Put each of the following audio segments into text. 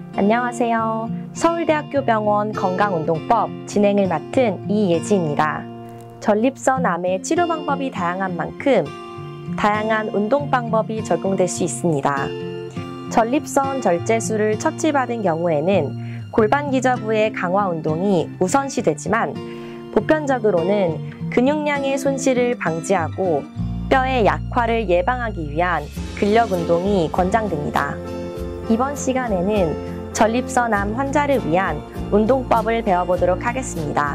안녕하세요. 서울대학교 병원 건강운동법 진행을 맡은 이예지입니다. 전립선 암의 치료 방법이 다양한 만큼 다양한 운동 방법이 적용될 수 있습니다. 전립선 절제술을 처치받은 경우에는 골반 기저부의 강화 운동이 우선시되지만 보편적으로는 근육량의 손실을 방지하고 뼈의 약화를 예방하기 위한 근력 운동이 권장됩니다. 이번 시간에는 전립선암 환자를 위한 운동법을 배워보도록 하겠습니다.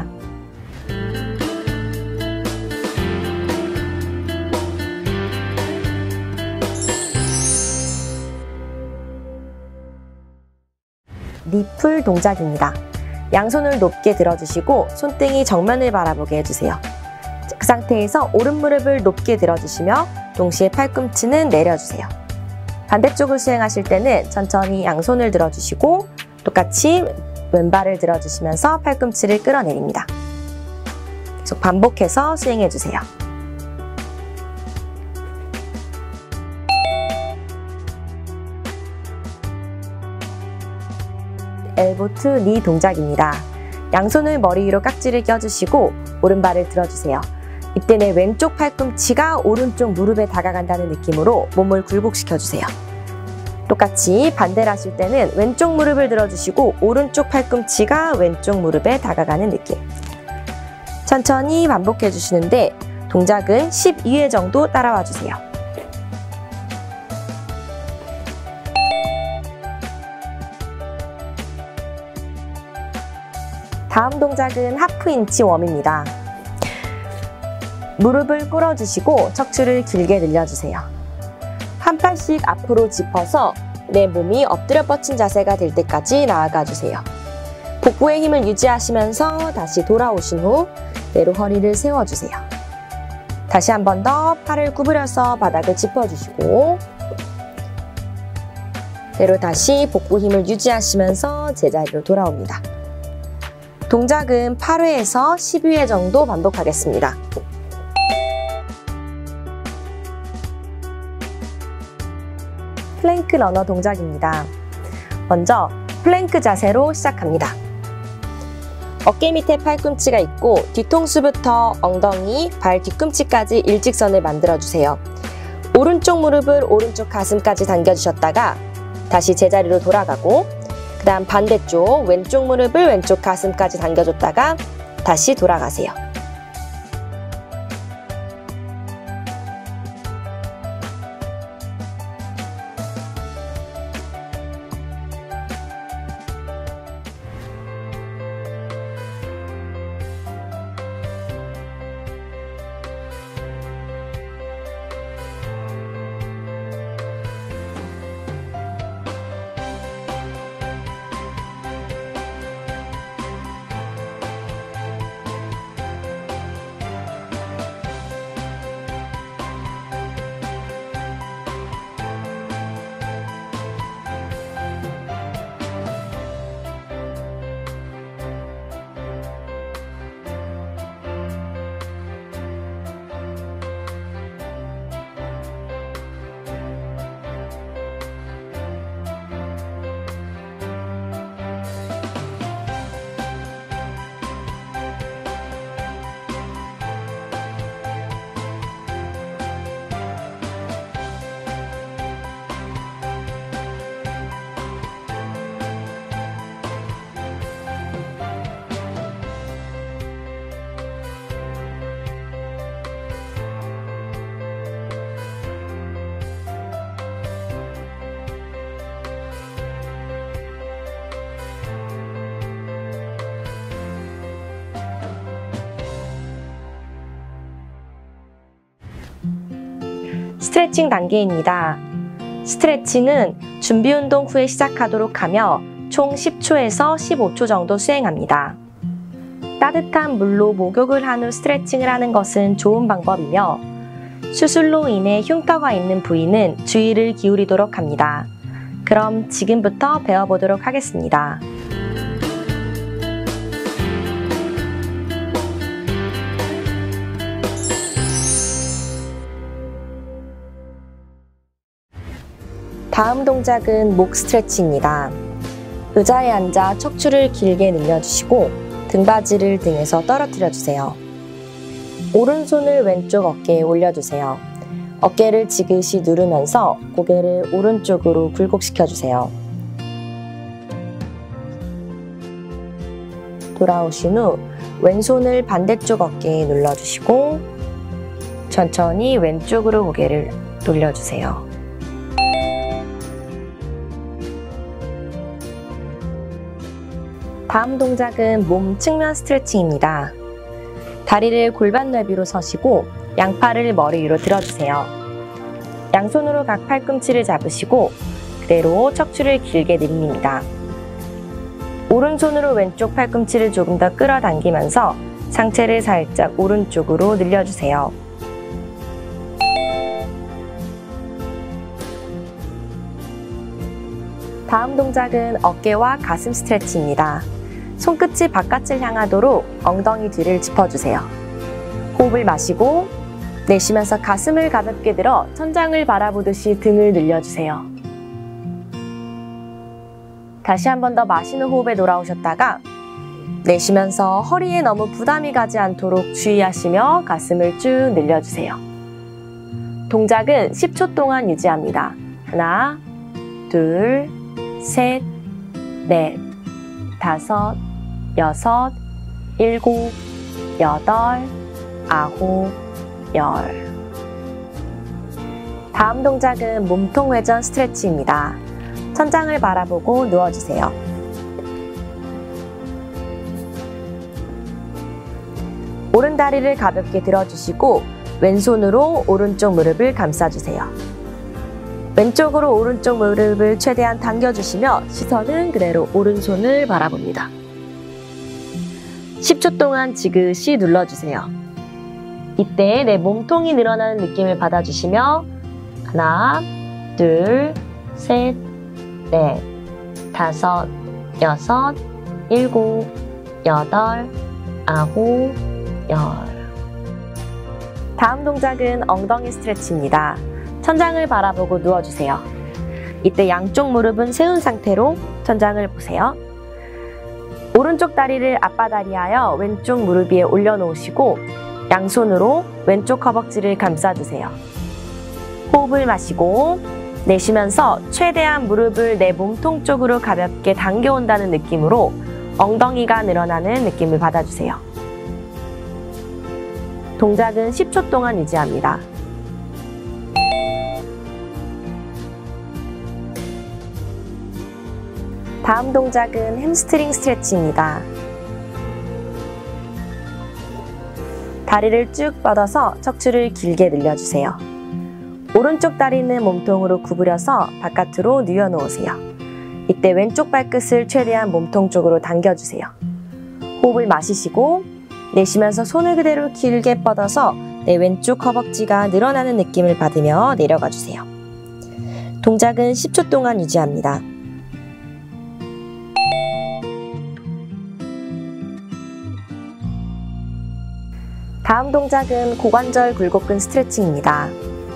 니플 동작입니다. 양손을 높게 들어주시고 손등이 정면을 바라보게 해주세요. 그 상태에서 오른 무릎을 높게 들어주시며 동시에 팔꿈치는 내려주세요. 반대쪽을 수행하실 때는 천천히 양손을 들어주시고 똑같이 왼발을 들어주시면서 팔꿈치를 끌어내립니다. 계속 반복해서 수행해주세요. 엘보 투 니 동작입니다. 양손을 머리 위로 깍지를 껴주시고 오른발을 들어주세요. 이때는 왼쪽 팔꿈치가 오른쪽 무릎에 다가간다는 느낌으로 몸을 굴곡시켜주세요. 똑같이 반대를 하실 때는 왼쪽 무릎을 들어주시고 오른쪽 팔꿈치가 왼쪽 무릎에 다가가는 느낌. 천천히 반복해 주시는데 동작은 12회 정도 따라와 주세요. 다음 동작은 하프 인치 웜입니다. 무릎을 꿇어주시고 척추를 길게 늘려주세요. 한 팔씩 앞으로 짚어서 내 몸이 엎드려 뻗친 자세가 될 때까지 나아가주세요. 복부의 힘을 유지하시면서 다시 돌아오신 후 그대로 허리를 세워주세요. 다시 한 번 더 팔을 구부려서 바닥을 짚어주시고 그대로 다시 복부 힘을 유지하시면서 제자리로 돌아옵니다. 동작은 8회에서 12회 정도 반복하겠습니다. 플랭크 러너 동작입니다. 먼저 플랭크 자세로 시작합니다. 어깨 밑에 팔꿈치가 있고 뒤통수부터 엉덩이, 발 뒤꿈치까지 일직선을 만들어주세요. 오른쪽 무릎을 오른쪽 가슴까지 당겨주셨다가 다시 제자리로 돌아가고 그 다음 반대쪽 왼쪽 무릎을 왼쪽 가슴까지 당겨줬다가 다시 돌아가세요. 스트레칭 단계입니다. 스트레칭은 준비 운동 후에 시작하도록 하며 총 10초에서 15초 정도 수행합니다. 따뜻한 물로 목욕을 한 후 스트레칭을 하는 것은 좋은 방법이며 수술로 인해 흉터가 있는 부위는 주의를 기울이도록 합니다. 그럼 지금부터 배워보도록 하겠습니다. 다음 동작은 목 스트레치입니다. 의자에 앉아 척추를 길게 늘려주시고 등받이를 등에서 떨어뜨려 주세요. 오른손을 왼쪽 어깨에 올려주세요. 어깨를 지그시 누르면서 고개를 오른쪽으로 굴곡시켜 주세요. 돌아오신 후 왼손을 반대쪽 어깨에 눌러주시고 천천히 왼쪽으로 고개를 돌려주세요. 다음 동작은 몸 측면 스트레칭입니다. 다리를 골반 넓이로 서시고 양팔을 머리 위로 들어주세요. 양손으로 각 팔꿈치를 잡으시고 그대로 척추를 길게 늘립니다. 오른손으로 왼쪽 팔꿈치를 조금 더 끌어당기면서 상체를 살짝 오른쪽으로 늘려주세요. 다음 동작은 어깨와 가슴 스트레치입니다. 손끝이 바깥을 향하도록 엉덩이 뒤를 짚어주세요. 호흡을 마시고 내쉬면서 가슴을 가볍게 들어 천장을 바라보듯이 등을 늘려주세요. 다시 한 번 더 마시는 호흡에 돌아오셨다가 내쉬면서 허리에 너무 부담이 가지 않도록 주의하시며 가슴을 쭉 늘려주세요. 동작은 10초 동안 유지합니다. 하나, 둘, 셋, 넷, 다섯, 여섯, 일곱, 여덟, 아홉, 열. 다음 동작은 몸통 회전 스트레치입니다. 천장을 바라보고 누워주세요. 오른다리를 가볍게 들어주시고 왼손으로 오른쪽 무릎을 감싸주세요. 왼쪽으로 오른쪽 무릎을 최대한 당겨주시며 시선은 그대로 오른손을 바라봅니다. 10초 동안 지그시 눌러주세요. 이때 내 몸통이 늘어나는 느낌을 받아주시며 하나, 둘, 셋, 넷, 다섯, 여섯, 일곱, 여덟, 아홉, 열. 다음 동작은 엉덩이 스트레치입니다. 천장을 바라보고 누워주세요. 이때 양쪽 무릎은 세운 상태로 천장을 보세요. 오른쪽 다리를 앞바다리하여 왼쪽 무릎 위에 올려놓으시고 양손으로 왼쪽 허벅지를 감싸주세요. 호흡을 마시고 내쉬면서 최대한 무릎을 내 몸통 쪽으로 가볍게 당겨온다는 느낌으로 엉덩이가 늘어나는 느낌을 받아주세요. 동작은 10초 동안 유지합니다. 다음 동작은 햄스트링 스트레치입니다. 다리를 쭉 뻗어서 척추를 길게 늘려주세요. 오른쪽 다리는 몸통으로 구부려서 바깥으로 뉘어놓으세요. 이때 왼쪽 발끝을 최대한 몸통 쪽으로 당겨주세요. 호흡을 마시시고 내쉬면서 손을 그대로 길게 뻗어서 내 왼쪽 허벅지가 늘어나는 느낌을 받으며 내려가 주세요. 동작은 10초 동안 유지합니다. 다음 동작은 고관절 굴곡근 스트레칭입니다.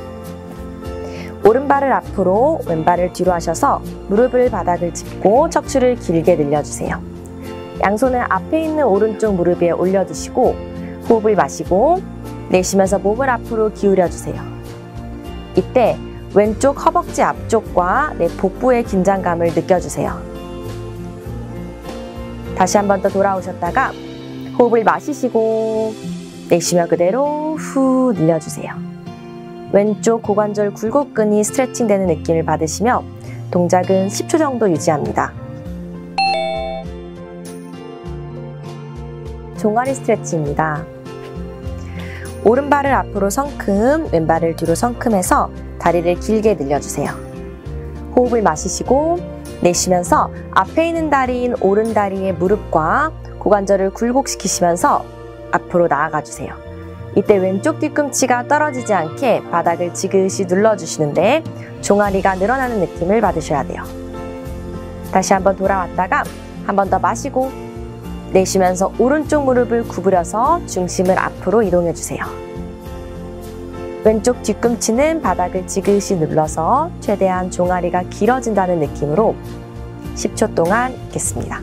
오른발을 앞으로 왼발을 뒤로 하셔서 무릎을 바닥을 짚고 척추를 길게 늘려주세요. 양손을 앞에 있는 오른쪽 무릎 위에 올려두시고 호흡을 마시고 내쉬면서 몸을 앞으로 기울여주세요. 이때 왼쪽 허벅지 앞쪽과 내 복부의 긴장감을 느껴주세요. 다시 한 번 더 돌아오셨다가 호흡을 마시시고 내쉬며 그대로 후 늘려주세요. 왼쪽 고관절 굴곡근이 스트레칭되는 느낌을 받으시며 동작은 10초 정도 유지합니다. 종아리 스트레치입니다. 오른발을 앞으로 성큼, 왼발을 뒤로 성큼해서 다리를 길게 늘려주세요. 호흡을 마시시고 내쉬면서 앞에 있는 다리인 오른 다리의 무릎과 고관절을 굴곡시키시면서 앞으로 나아가 주세요. 이때 왼쪽 뒤꿈치가 떨어지지 않게 바닥을 지그시 눌러주시는데 종아리가 늘어나는 느낌을 받으셔야 돼요. 다시 한번 돌아왔다가 한 번 더 마시고 내쉬면서 오른쪽 무릎을 구부려서 중심을 앞으로 이동해 주세요. 왼쪽 뒤꿈치는 바닥을 지그시 눌러서 최대한 종아리가 길어진다는 느낌으로 10초 동안 있겠습니다.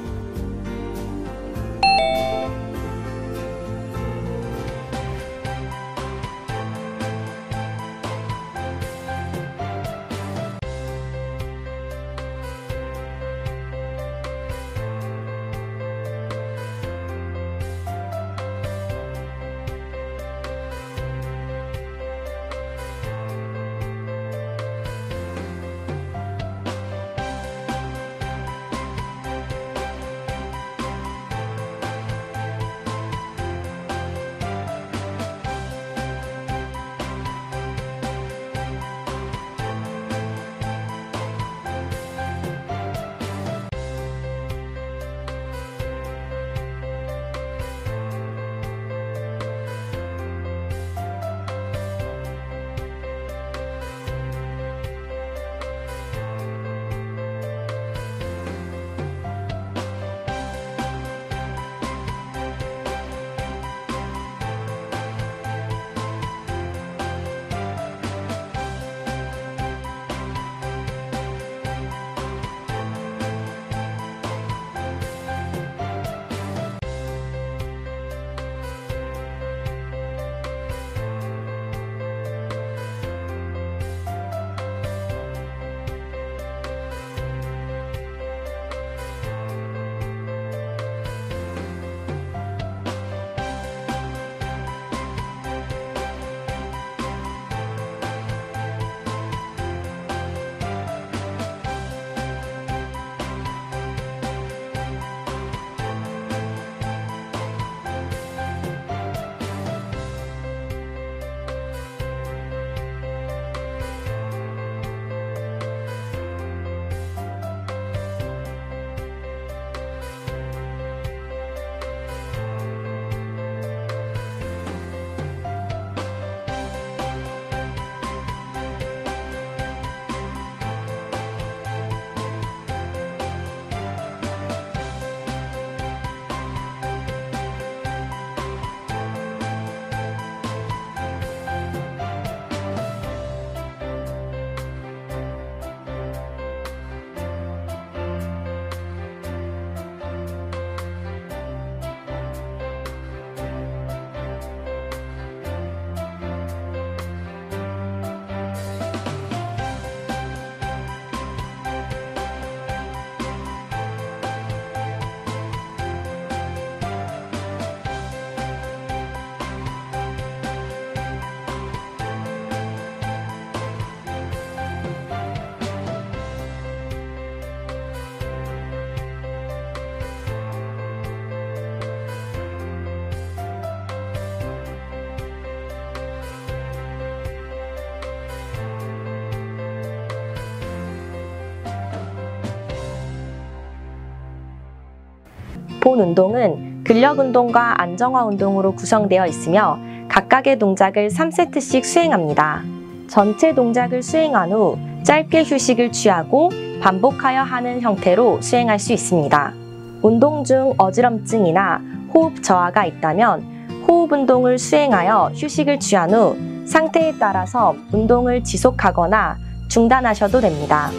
본 운동은 근력 운동과 안정화 운동으로 구성되어 있으며 각각의 동작을 3세트씩 수행합니다. 전체 동작을 수행한 후 짧게 휴식을 취하고 반복하여 하는 형태로 수행할 수 있습니다. 운동 중 어지럼증이나 호흡 저하가 있다면 호흡 운동을 수행하여 휴식을 취한 후 상태에 따라서 운동을 지속하거나 중단하셔도 됩니다.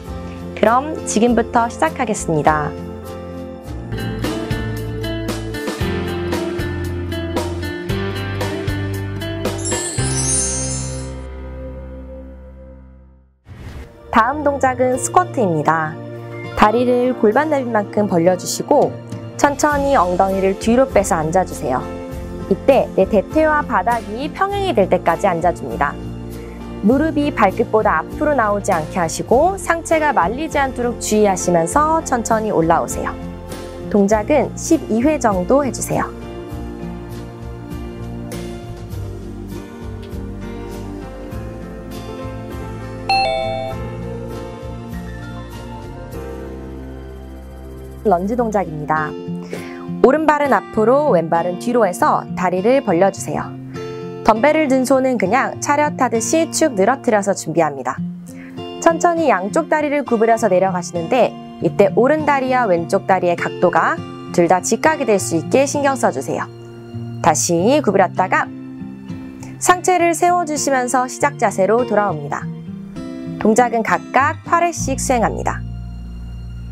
그럼 지금부터 시작하겠습니다. 다음 동작은 스쿼트입니다. 다리를 골반 넓이만큼 벌려주시고 천천히 엉덩이를 뒤로 빼서 앉아주세요. 이때 내 대퇴와 바닥이 평행이 될 때까지 앉아줍니다. 무릎이 발끝보다 앞으로 나오지 않게 하시고 상체가 말리지 않도록 주의하시면서 천천히 올라오세요. 동작은 12회 정도 해주세요. 런지 동작입니다. 오른발은 앞으로, 왼발은 뒤로 해서 다리를 벌려주세요. 덤벨을 든 손은 그냥 차렷하듯이 축 늘어뜨려서 준비합니다. 천천히 양쪽 다리를 구부려서 내려가시는데 이때 오른 다리와 왼쪽 다리의 각도가 둘 다 직각이 될 수 있게 신경 써주세요. 다시 구부렸다가 상체를 세워주시면서 시작 자세로 돌아옵니다. 동작은 각각 8회씩 수행합니다.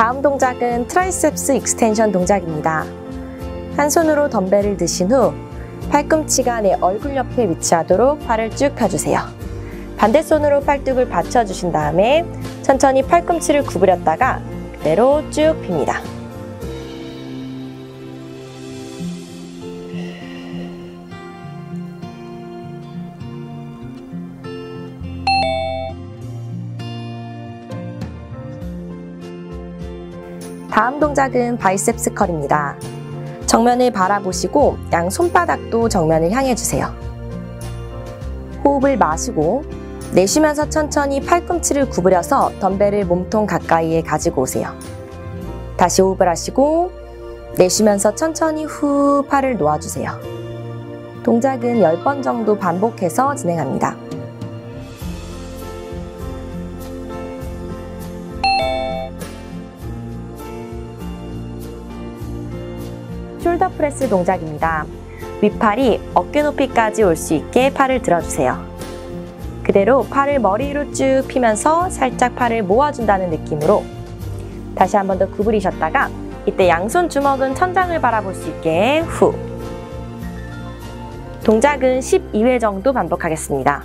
다음 동작은 트라이셉스 익스텐션 동작입니다. 한 손으로 덤벨을 드신 후 팔꿈치가 내 얼굴 옆에 위치하도록 팔을 쭉 펴주세요. 반대손으로 팔뚝을 받쳐주신 다음에 천천히 팔꿈치를 구부렸다가 그대로 쭉 핍니다. 다음 동작은 바이셉스 컬입니다. 정면을 바라보시고 양 손바닥도 정면을 향해 주세요. 호흡을 마시고 내쉬면서 천천히 팔꿈치를 구부려서 덤벨을 몸통 가까이에 가지고 오세요. 다시 호흡을 하시고 내쉬면서 천천히 후 팔을 놓아주세요. 동작은 10번 정도 반복해서 진행합니다. 숄더 프레스 동작입니다. 윗팔이 어깨 높이까지 올 수 있게 팔을 들어주세요. 그대로 팔을 머리 위로 쭉 펴면서 살짝 팔을 모아준다는 느낌으로 다시 한 번 더 구부리셨다가 이때 양손 주먹은 천장을 바라볼 수 있게 후. 동작은 12회 정도 반복하겠습니다.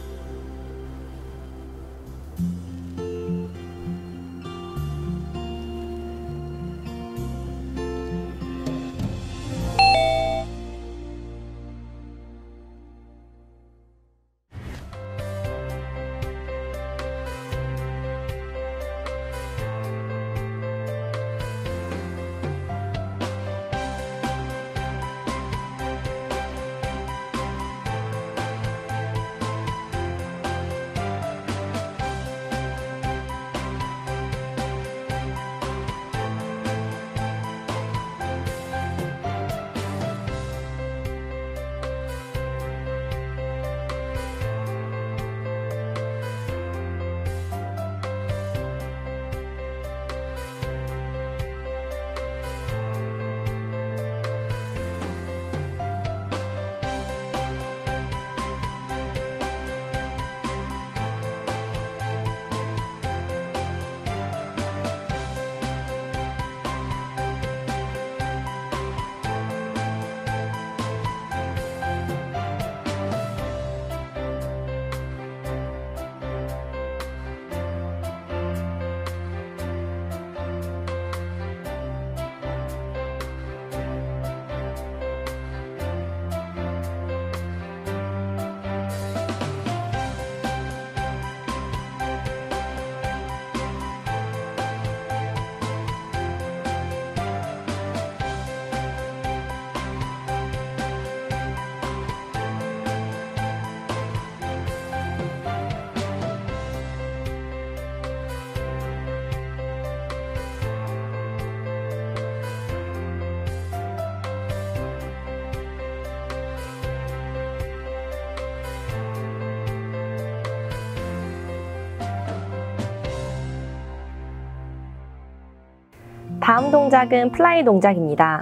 다음 동작은 플라이 동작입니다.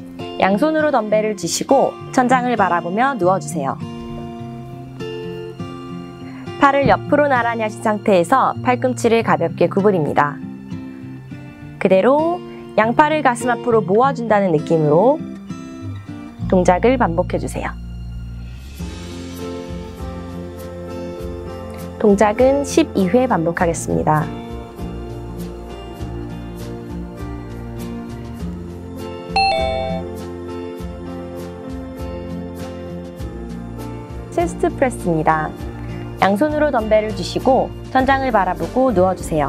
양손으로 덤벨을 쥐시고 천장을 바라보며 누워주세요. 팔을 옆으로 나란히 하신 상태에서 팔꿈치를 가볍게 구부립니다. 그대로 양팔을 가슴 앞으로 모아준다는 느낌으로 동작을 반복해주세요. 동작은 12회 반복하겠습니다. 체스트 프레스입니다. 양손으로 덤벨을 쥐시고 천장을 바라보고 누워주세요.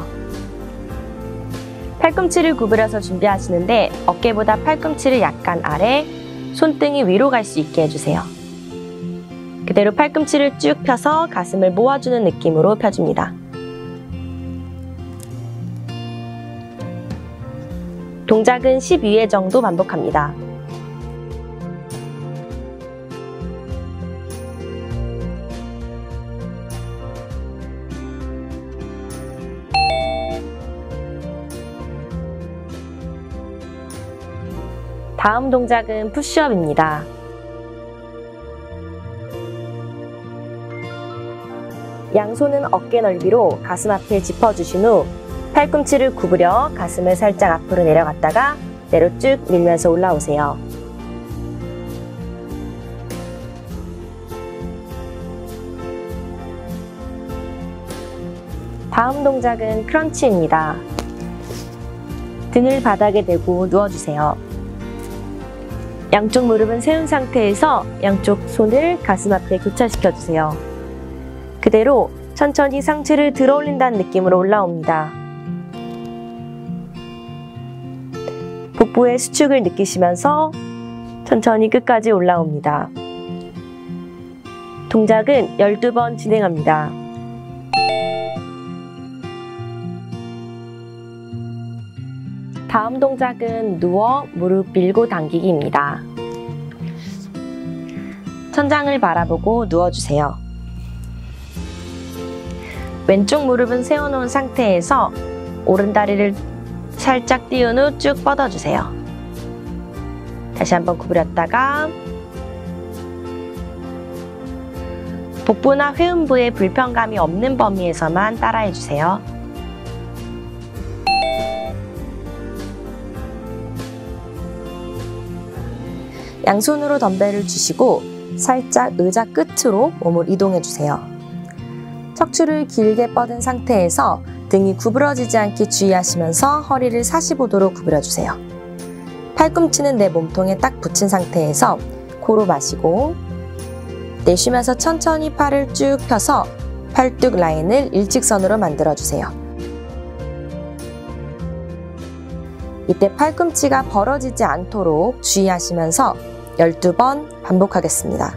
팔꿈치를 구부려서 준비하시는데 어깨보다 팔꿈치를 약간 아래, 손등이 위로 갈 수 있게 해주세요. 그대로 팔꿈치를 쭉 펴서 가슴을 모아주는 느낌으로 펴줍니다. 동작은 12회 정도 반복합니다. 다음 동작은 푸시업입니다. 양손은 어깨 넓이로 가슴 앞에 짚어주신 후 팔꿈치를 구부려 가슴을 살짝 앞으로 내려갔다가 내로 쭉 밀면서 올라오세요. 다음 동작은 크런치입니다. 등을 바닥에 대고 누워주세요. 양쪽 무릎은 세운 상태에서 양쪽 손을 가슴 앞에 교차시켜주세요. 그대로 천천히 상체를 들어 올린다는 느낌으로 올라옵니다. 복부의 수축을 느끼시면서 천천히 끝까지 올라옵니다. 동작은 12번 진행합니다. 다음 동작은 누워 무릎 밀고 당기기입니다. 천장을 바라보고 누워주세요. 왼쪽 무릎은 세워놓은 상태에서 오른다리를 살짝 띄운 후 쭉 뻗어주세요. 다시 한번 구부렸다가 복부나 회음부에 불편감이 없는 범위에서만 따라해주세요. 양손으로 덤벨을 주시고 살짝 의자 끝으로 몸을 이동해주세요. 척추를 길게 뻗은 상태에서 등이 구부러지지 않게 주의하시면서 허리를 45도로 구부려주세요. 팔꿈치는 내 몸통에 딱 붙인 상태에서 코로 마시고 내쉬면서 천천히 팔을 쭉 펴서 팔뚝 라인을 일직선으로 만들어주세요. 이때 팔꿈치가 벌어지지 않도록 주의하시면서 12번 반복하겠습니다.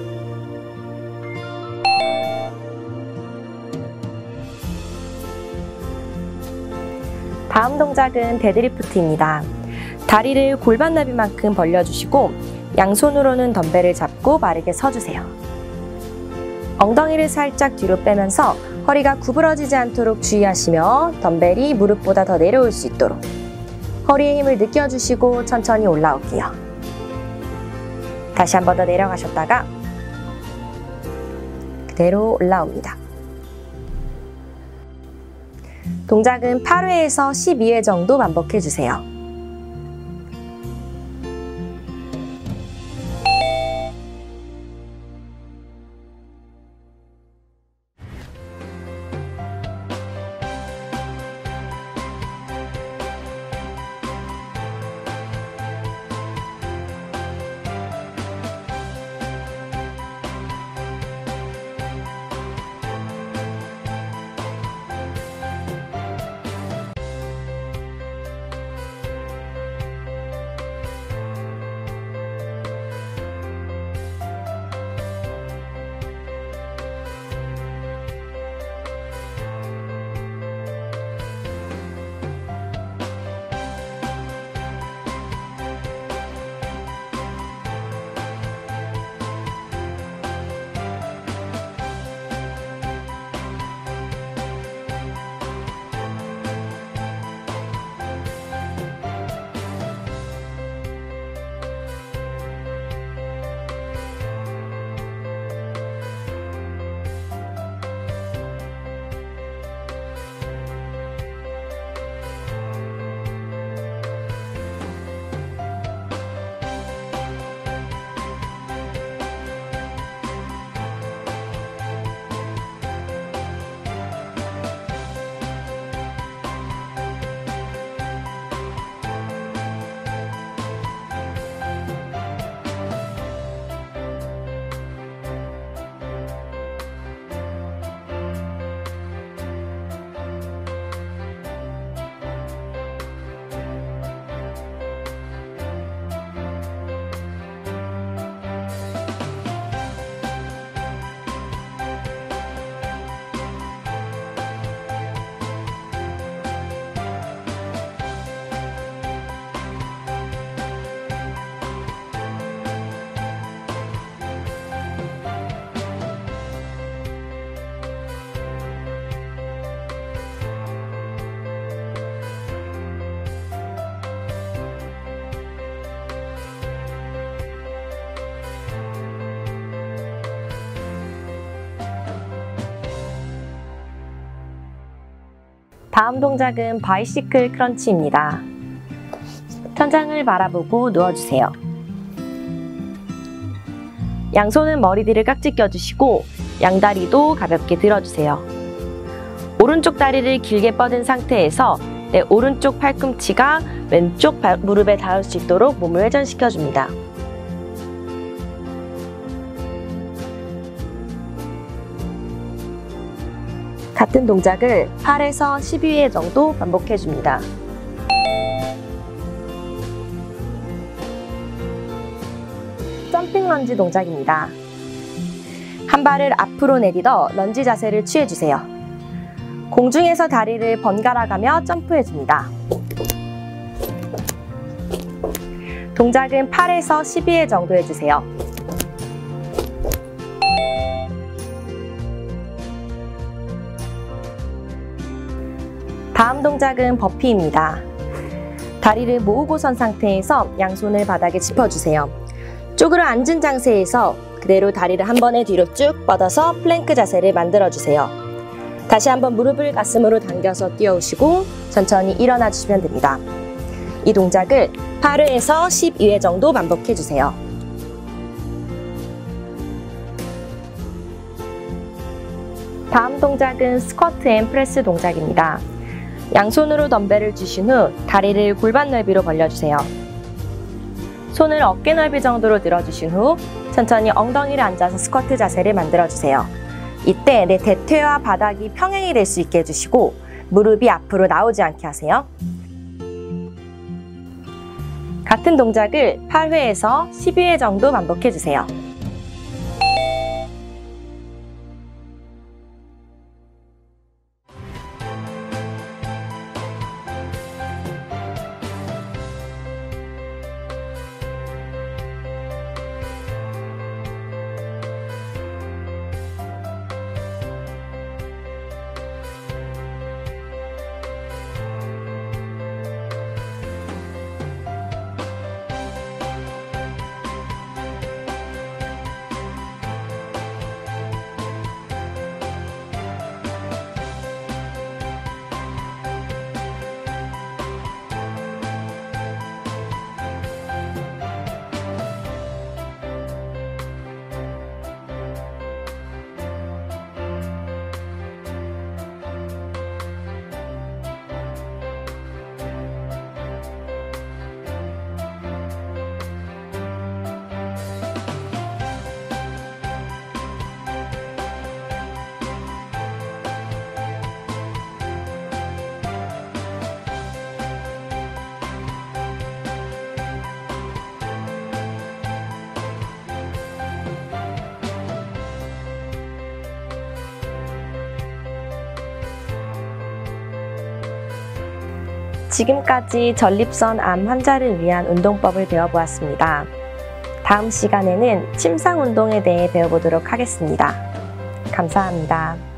다음 동작은 데드리프트입니다. 다리를 골반 너비만큼 벌려주시고 양손으로는 덤벨을 잡고 바르게 서주세요. 엉덩이를 살짝 뒤로 빼면서 허리가 구부러지지 않도록 주의하시며 덤벨이 무릎보다 더 내려올 수 있도록 허리에 힘을 느껴주시고 천천히 올라올게요. 다시 한 번 더 내려가셨다가 그대로 올라옵니다. 동작은 8회에서 12회 정도 반복해주세요. 다음 동작은 바이시클 크런치입니다. 천장을 바라보고 누워주세요. 양손은 머리 뒤를 깍지 껴주시고 양다리도 가볍게 들어주세요. 오른쪽 다리를 길게 뻗은 상태에서 내 오른쪽 팔꿈치가 왼쪽 무릎에 닿을 수 있도록 몸을 회전시켜줍니다. 같은 동작을 8에서 12회 정도 반복해줍니다. 점핑 런지 동작입니다. 한 발을 앞으로 내딛어 런지 자세를 취해주세요. 공중에서 다리를 번갈아가며 점프해줍니다. 동작은 8에서 12회 정도 해주세요. 다음 동작은 버피입니다. 다리를 모으고 선 상태에서 양손을 바닥에 짚어주세요. 쪼그려 앉은 자세에서 그대로 다리를 한 번에 뒤로 쭉 뻗어서 플랭크 자세를 만들어주세요. 다시 한번 무릎을 가슴으로 당겨서 뛰어오시고 천천히 일어나 주시면 됩니다. 이 동작을 8회에서 12회 정도 반복해주세요. 다음 동작은 스쿼트 앤 프레스 동작입니다. 양손으로 덤벨을 쥐신 후 다리를 골반 넓이로 벌려주세요. 손을 어깨 넓이 정도로 들어주신 후 천천히 엉덩이를 앉아서 스쿼트 자세를 만들어주세요. 이때 내 대퇴와 바닥이 평행이 될 수 있게 해주시고 무릎이 앞으로 나오지 않게 하세요. 같은 동작을 8회에서 12회 정도 반복해주세요. 지금까지 전립선 암 환자를 위한 운동법을 배워보았습니다. 다음 시간에는 침상 운동에 대해 배워보도록 하겠습니다. 감사합니다.